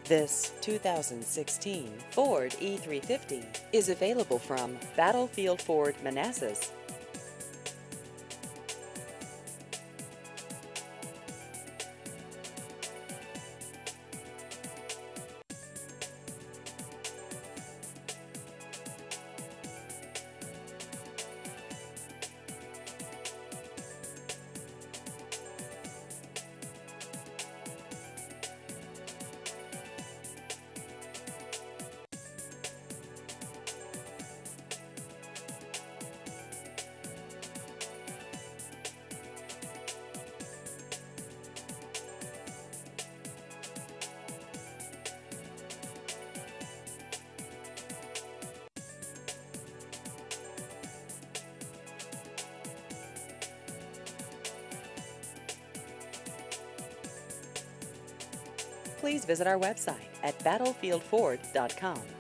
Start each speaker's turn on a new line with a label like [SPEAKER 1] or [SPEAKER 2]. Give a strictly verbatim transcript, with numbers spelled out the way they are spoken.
[SPEAKER 1] This two thousand sixteen Ford E three fifty is available from Battlefield Ford Manassas. Please visit our website at battlefield ford dot com.